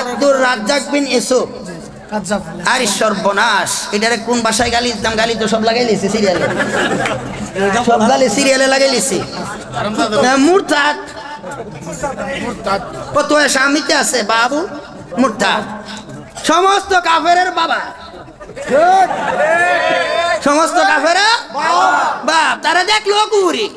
আব্দুর রাজ্জাক বিন ইউসুফ। আরে সর্বনাশ, এটারে কোন ভাষায় গালি দিতাম? গালি তো সব লাগাই লিছি সিরিয়ালে, সব গালি সিরিয়ালে লাগাই লিছি। মুরতাদ কত স্বামীতে আছে বাবু, মুরতাদ সমস্ত কাফেরের বাবা, সমস্ত কাফেরা বাপ। তারা দেখলো কুরি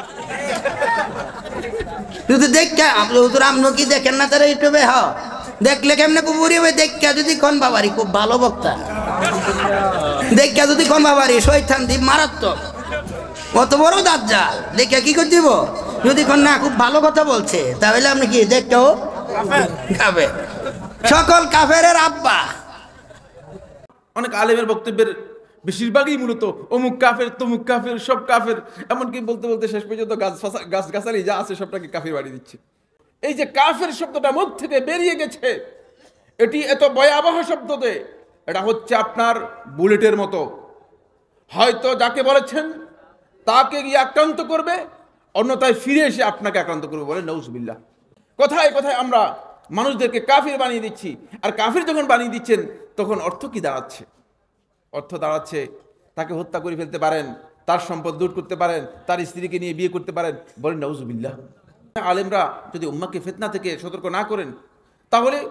যদি দেখা আপনি কি দেখেন না তারা ইউটিউবে? হ দেখলে কেমনে কুপুরি হবে? দেখা যদি কোন বাবারি খুব ভালো বক্তা, দেখা যদি কোন বাবারি শয়তান দ্বীপ মারাত্মক কত বড় দাজ্জাল, দেখে কি করে দিব? যদি কোন না খুব ভালো কথা বলছে তাহলে আপনি কি দেখতেও খাবে? সকল কাফেরের আব্বা। অনেক আলেমের বক্তব্যের বেশিরভাগই মূলত অমুক কাফের তমুক কাফের সব কাফের, এমনকি বলতে বলতে শেষ পর্যন্ত গাছ গাছালি যা আছে সবটাকে কাফির বাড়ি দিচ্ছে। এই যে কাফের শব্দটা মুখ থেকে বেরিয়ে গেছে, এটি এত ভয়াবহ শব্দ যে এটা হচ্ছে আপনার বুলেটের মতো। হয়তো যাকে বলেছেন তাকে গিয়ে আক্রান্ত করবে, অন্যথায় ফিরে এসে আপনাকে আক্রান্ত করবে, বলে নাউজুবিল্লাহ। কথায় কথায় আমরা মানুষদেরকে কাফির বানিয়ে দিচ্ছি। আর কাফির যখন বানিয়ে দিচ্ছেন তখন অর্থ কি দাঁড়াচ্ছে? অর্থ দাঁড়াচ্ছে তাকে হত্যা করে ফেলতে পারেন, তার সম্পদ লুট করতে পারেন, তার স্ত্রীকে নিয়ে বিয়ে করতে পারেন, বলেন নাউজুবিল্লাহ। আলেমরা যদি উম্মাহকে ফিতনা থেকে সতর্ক না করেন, তাহলে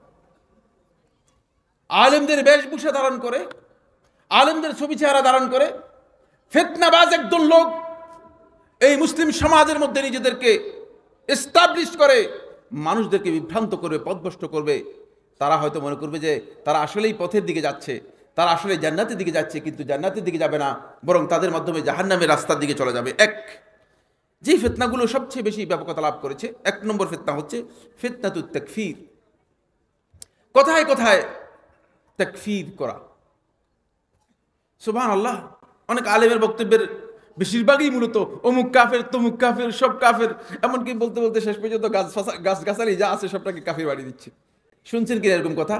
আলেমদের বেশভূষা ধারণ করে, আলেমদের ছবি চেহারা ধারণ করে ফিতনাবাজ একদল লোক এই মুসলিম সমাজের মধ্যে নিজেদেরকে এস্টাবলিশ করে মানুষদেরকে বিভ্রান্ত করবে, পথভ্রষ্ট করবে। তারা হয়তো মনে করবে যে তারা আসলেই পথের দিকে যাচ্ছে, তারা আসলে জান্নাতের দিকে যাচ্ছে, কিন্তু জান্নাতের দিকে যাবে না, বরং তাদের মাধ্যমে জাহান্নামের রাস্তার দিকে চলে যাবে। যে ফিতনাগুলো সবচেয়ে বেশি ব্যাপকতা লাভ করেছে, 1 নম্বর ফিতনা হচ্ছে ফিতনাতুত তাকফীর। কথায় কথায় তাকফীর করা। সুবহানাল্লাহ, অনেক আলেমের বক্তব্যের বেশিরভাগই মূলত অমুক কাফের তমুক কাফের সব কাফের, এমনকি বলতে বলতে শেষ পর্যন্ত গাছ গাছালি যা আছে সবটাকে কাফির বাড়ি দিচ্ছে। শুনছেন কিনা এরকম কথা?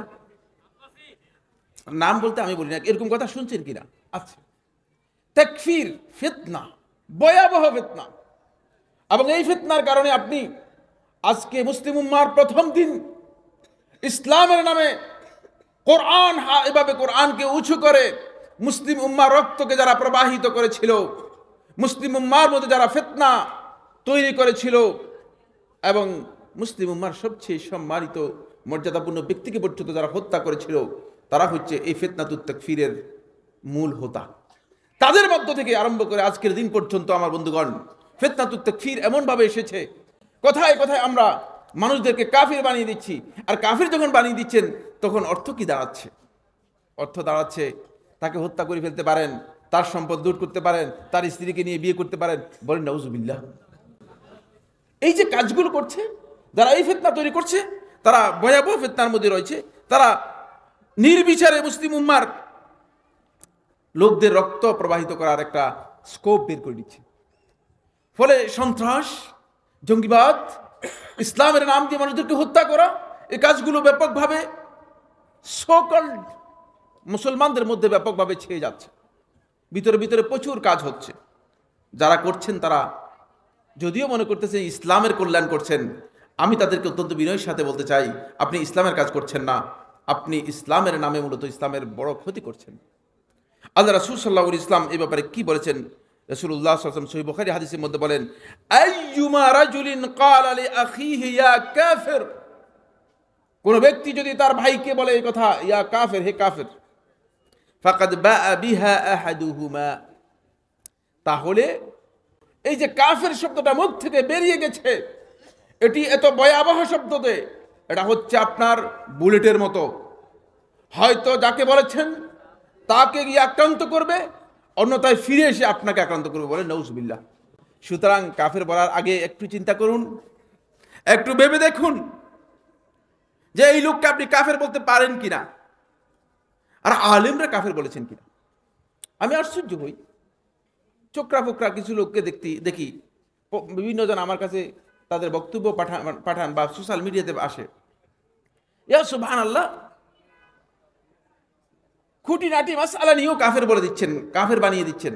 নাম বলতে আমি বলি না, এরকম কথা শুনছেন কিনা? আচ্ছা, তাকফীর ফিতনা, ভয়াবহ ফিতনা। এবং এই ফিতনার কারণে আপনি আজকে মুসলিম উম্মাহর প্রথম দিন ইসলামের নামে এভাবে কোরআনকে উঁচু করে মুসলিম উম্মার রক্তকে যারা প্রবাহিত করেছিল, মুসলিম উম্মার মধ্যে যারা ফিতনা তৈরি করেছিল এবং মুসলিম উম্মার সবচেয়ে সম্মানিত মর্যাদাপূর্ণ ব্যক্তিকে পর্যন্ত যারা হত্যা করেছিল, তারা হচ্ছে এই ফিতনাতুত তাকফীরের মূল হোতা। তাদের মধ্য থেকে আরম্ভ করে আজকের দিন পর্যন্ত আমার বন্ধুগণ ফিতনাতুত তাকফীর এমনভাবে এসেছে, কথায় কথায় আমরা মানুষদেরকে কাফির বানিয়ে দিচ্ছি। আর কাফির যখন বানিয়ে দিচ্ছেন তখন অর্থ কি দাঁড়াচ্ছে? অর্থ দাঁড়াচ্ছে তাকে হত্যা করে ফেলতে পারেন, তার সম্পদ লুট করতে পারেন, তার স্ত্রীকে নিয়ে বিয়ে করতে পারেন, বলেন নাউজুবিল্লাহ। এই যে কাজগুলো করছে যারা এই ফিতনা তৈরি করছে, তারা ভয়াবহ ফিতনার মধ্যে রয়েছে। তারা নির্বিচারে মুসলিম উম্মার লোকদের রক্ত প্রবাহিত করার একটা স্কোপ বের করে দিচ্ছে। ফলে সন্ত্রাস, জঙ্গিবাদ, ইসলামের নাম দিয়ে মানুষদেরকে হত্যা করা, এই কাজগুলো ব্যাপকভাবে সো-কল্ড মুসলমানদের মধ্যে ব্যাপকভাবে ছেয়ে যাচ্ছে। ভিতরে ভিতরে প্রচুর কাজ হচ্ছে। যারা করছেন তারা যদিও মনে করতেছেন ইসলামের কল্যাণ করছেন, আমি তাদেরকে অত্যন্ত বিনয়ের সাথে বলতে চাই, আপনি ইসলামের কাজ করছেন না, আপনি ইসলামের নামে মূলত ইসলামের বড় ক্ষতি করছেন। আল্লাহ রাসূল সাল্লাল্লাহু আলাইহি ওয়াসাল্লাম এই ব্যাপারে কি বলেছেন? রাসূলুল্লাহ সাল্লাল্লাহু আলাইহি ওয়াসাল্লাম সহিহ বুখারী হাদিসের মধ্যে বলেন, আইয়ুমা রাজুলিন ক্বালা লিআখিহি ইয়া কাফির, কোন ব্যক্তি যদি তার ভাইকে বলে এই কথা, ইয়া কাফির, হে কাফির, ফাকাদ বাআ বিহা আহাদুহুমা, তাহলে এই যে কাফির শব্দটা মুখ থেকে বেরিয়ে গেছে, এটি এত ভয়াবহ শব্দ যে এটা হচ্ছে আপনার বুলেটের মতো। হয়তো যাকে বলেছেন তাকে গিয়ে আক্রান্ত করবে, অন্যথায় ফিরে এসে আপনাকে আক্রান্ত করবে, বলে নাউজুবিল্লাহ। সুতরাং কাফের বলার আগে একটু চিন্তা করুন, একটু ভেবে দেখুন যে এই লোককে আপনি কাফের বলতে পারেন কিনা, আর আলেমরা কাফের বলেছেন কিনা। আমি আশ্চর্য হই, চোখরা ফোকরা কিছু লোককে দেখি, বিভিন্ন জন আমার কাছে তাদের বক্তব্য পাঠান বা সোশ্যাল মিডিয়াতে আসে, ইয়া সুবহানাল্লাহ, খুঁটিনাটি মাসআলা নিয়েও কাফের বলে দিচ্ছেন, কাফের বানিয়ে দিচ্ছেন।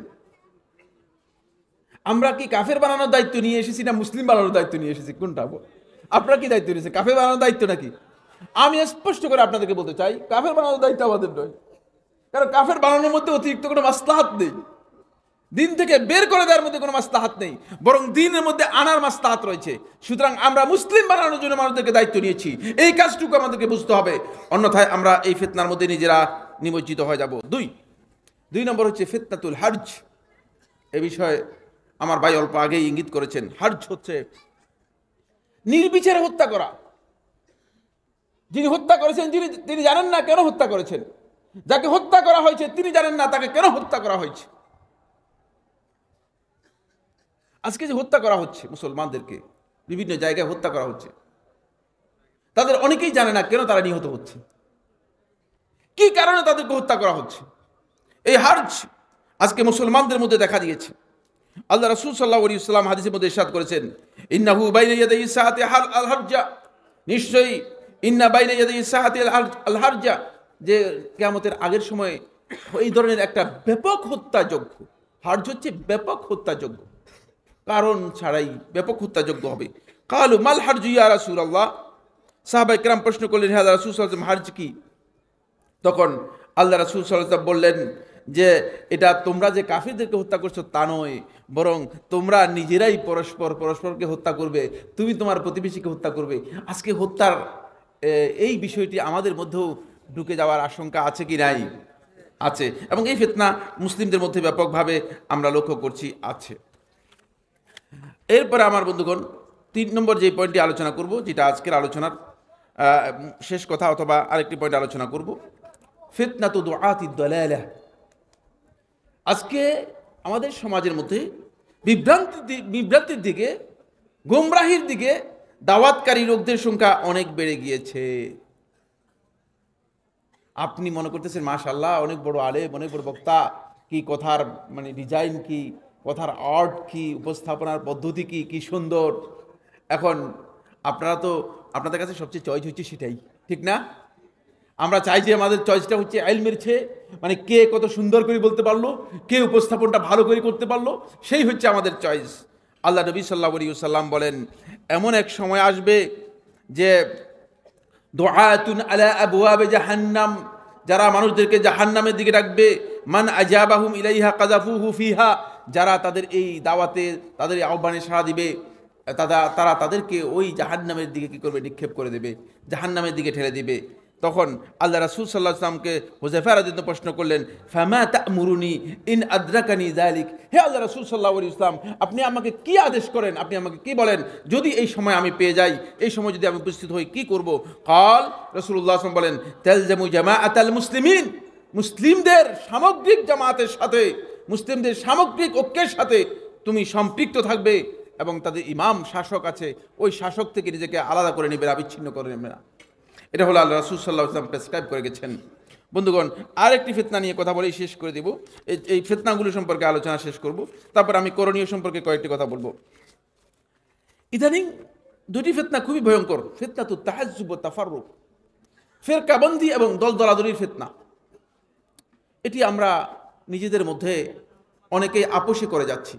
আমরা কি কাফের বানানোর দায়িত্ব নিয়ে এসেছি না মুসলিম বানানোর দায়িত্ব নিয়ে এসেছি? কোনটা? আপনারা কি দায়িত্ব নিয়েছেন? কাফের বানানোর দায়িত্ব নাকি? আমি স্পষ্ট করে আপনাদেরকে বলতে চাই, কাফের বানানোর দায়িত্ব আমাদের নয়, কারণ কাফের বানানোর মধ্যে অতিরিক্ত কোনো মাসলাহাত নেই, দিন থেকে বের করে দেওয়ার মধ্যে কোনো মাসলাহাত নেই, বরং দিনের মধ্যে আনার মাসলাহাত রয়েছে। সুতরাং আমরা মুসলিম বানানোর জন্য মানুষদেরকে দায়িত্ব নিয়েছি, এই কাজটুকু আমাদেরকে বুঝতে হবে, অন্যথায় আমরা এই ফিতনার মধ্যে নিজেরা নিমজ্জিত হয়ে যাব। দুই নম্বর হচ্ছে ফিতনাতুল হার্জ। এ বিষয়ে আমার ভাই অল্প আগেই ইঙ্গিত করেছেন। হার্জ হচ্ছে নির্বিচারে হত্যা করা। যিনি হত্যা করেছেন তিনি জানেন না কেন হত্যা করেছেন, যাকে হত্যা করা হয়েছে তিনি জানেন না তাকে কেন হত্যা করা হয়েছে। আজকে যে হত্যা করা হচ্ছে মুসলমানদেরকে, বিভিন্ন জায়গায় হত্যা করা হচ্ছে, তাদের অনেকেই জানে না কেন তারা নিহত হচ্ছে, কি কারণে তাদেরকে হত্যা করা হচ্ছে। এই হার্জ আজকে মুসলমানদের মধ্যে দেখা দিয়েছে। আল্লাহ রাসূল সাল্লাল্লাহু আলাইহি ওয়াসাল্লাম হাদিসের মধ্যে ইরশাদ করেছেন, ইন্নাহু বাইনা ইয়াদাই সাআতি আল হারজা, নিশ্চয়ই ইন্না বাইনা ইয়াদাই সাআতি আল হারজা, যে কিয়ামতের আগের সময়ে এই ধরনের একটা ব্যাপক হত্যাযজ্ঞ, হার্জ হচ্ছে ব্যাপক হত্যাযজ্ঞ, কারণ ছাড়াই ব্যাপক হত্যাযজ্ঞ হবে। কালু মাল হারজু ইয়া রাসূলুল্লাহ, সাহাবায়ে কেরাম প্রশ্ন করলেন, হে আল্লাহর রাসূল সাল্লাল্লাহু আলাইহি ওয়াসাল্লাম, হার্জ কি? তখন আল্লাহ রাসূল সাল্লাল্লাহু আলাইহি ওয়াসাল্লাম বললেন যে এটা তোমরা যে কাফিরদেরকে হত্যা করছো তা নয়, বরং তোমরা নিজেরাই পরস্পরকে হত্যা করবে, তুমি তোমার প্রতিবেশীকে হত্যা করবে। আজকে হত্যার এই বিষয়টি আমাদের মধ্যেও ঢুকে যাওয়ার আশঙ্কা আছে কি নাই? আছে, এবং এই ফিতনা মুসলিমদের মধ্যে ব্যাপকভাবে আমরা লক্ষ্য করছি আছে। এরপরে আমার বন্ধুগণ 3 নম্বর যে পয়েন্টটি আলোচনা করব, যেটা আজকের আলোচনার শেষ কথা অথবা আরেকটি পয়েন্ট আলোচনা করব, ফিতনাতু দুআতিদ দালালাহ। আজকে আমাদের সমাজের মধ্যে বিভ্রান্তির দিকে, গোমরাহির দিকে দাওয়াতকারী লোকদের সংখ্যা অনেক বেড়ে গিয়েছে। আপনি মনে করতেছেন মাশাআল্লাহ অনেক বড় আলেম, অনেক বড় বক্তা, কি কথার মানে ডিজাইন, কি কথার আর্ট, কি উপস্থাপনার পদ্ধতি, কি সুন্দর। এখন আপনাদের কাছে সবচেয়ে চয়েস হচ্ছে সেটাই, ঠিক না? আমরা চাই যে আমাদের চয়েসটা হচ্ছে ইলমের চেয়ে, মানে কে কত সুন্দর করে বলতে পারলো, কে উপস্থাপনটা ভালো করে করতে পারলো, সেই হচ্ছে আমাদের চয়েস। আল্লাহ নবী সাল্লাল্লাহু আলাইহি ওয়াসাল্লাম বলেন, এমন এক সময় আসবে যে দুআতুন আলা আবওয়াবে জাহান্নাম, যারা মানুষদেরকে জাহান্নামের দিকে ডাকবে, মান আজাবাহুম ইলাইহা কাযাফুহু ফিহা, যারা তাদের এই দাওয়াতে, তাদের এই আহ্বানে সাড়া দিবে, তারা তাদেরকে ওই জাহান্নামের দিকে কি করবে? নিক্ষেপ করে দেবে, জাহান্নামের দিকে ঠেলে দিবে। তখন আল্লাহ রাসূল সাল্লাল্লাহু আলাইহি ওয়াসাল্লামকে হুযায়ফা রাদিয়াল্লাহু প্রশ্ন করলেন, ফামা তা'মুরুনি ইন আদরাকানি যালিক, হে আল্লাহ রাসূল সাল্লাল্লাহু আলাইহি ওয়াসাল্লাম, আপনি আমাকে কি আদেশ করেন, আপনি আমাকে কি বলেন, যদি এই সময় আমি পেয়ে যাই, এই সময় যদি আমি উপস্থিত হই, কি করব? কাল, রাসূলুল্লাহ সাল্লাল্লাহু আলাইহি ওয়াসাল্লাম বলেন, তালজামু জামাআতাল মুসলিমিন, মুসলিমদের সামগ্রিক জামাতের সাথে, মুসলিমদের সামগ্রিক ঐক্যের সাথে তুমি সম্পৃক্ত থাকবে, এবং তাদের ইমাম শাসক আছে, ওই শাসক থেকে নিজেকে আলাদা করে নেবে, আবিচ্ছিন্ন করে নেবে না। এটা হলো আল্লাহ রাসূল সাল্লাল্লাহু আলাইহি ওয়াসাল্লাম প্রেসক্রাইব করে গেছেন। বন্ধুগণ, আরেকটি ফিতনা নিয়ে কথা বলেই শেষ করে দেব, এই ফিতনাগুলো সম্পর্কে আলোচনা শেষ করব, তারপর আমি করণীয় সম্পর্কে কয়েকটি কথা বলবো। ইদানিং 2টি ফিতনা খুবই ভয়ঙ্কর, ফিতনাতুত তাহাজ্জুব ওয়া তাফাররুক, ফিরকাবন্দি এবং দলদলাদলির ফিতনা। এটি আমরা নিজেদের মধ্যে অনেকেই আপোষে করে যাচ্ছি,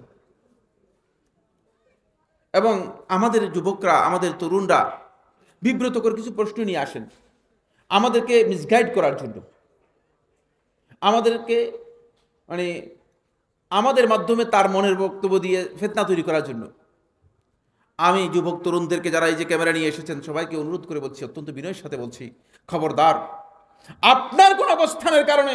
এবং আমাদের যুবকরা, আমাদের তরুণরা বিব্রত করে কিছু প্রশ্ন নিয়ে আসেন আমাদেরকে মিসগাইড করার জন্য, আমাদেরকে মানে আমাদের মাধ্যমে তার মনের বক্তব্য দিয়ে ফিতনা তৈরি করার জন্য। আমি যুবক তরুণদেরকে, যারা এই যে ক্যামেরা নিয়ে এসেছেন, সবাইকে অনুরোধ করে বলছি, অত্যন্ত বিনয়ের সাথে বলছি, খবরদার, আপনার কোন অবস্থানের কারণে,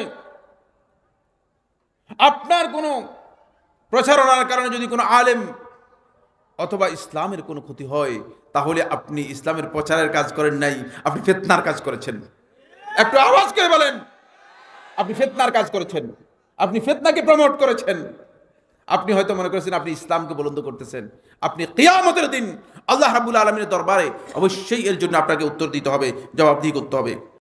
আপনার কোনো প্রচারণার কারণে যদি কোনো আলেম অথবা ইসলামের কোনো ক্ষতি হয়, তাহলে আপনি ইসলামের প্রচারের কাজ করেন নাই, আপনি ফিতনার কাজ করেছেন। একটু আওয়াজ করে বলেন, আপনি ফিতনার কাজ করেছেন, আপনি ফিতনাকে প্রমোট করেছেন। আপনি হয়তো মনে করেছেন আপনি ইসলামকে বুলন্দ করতেছেন, আপনি কিয়ামতের দিন আল্লাহ রাব্বুল আলামিনের দরবারে অবশ্যই এর জন্য আপনাকে উত্তর দিতে হবে, জবাবদিহি করতে হবে।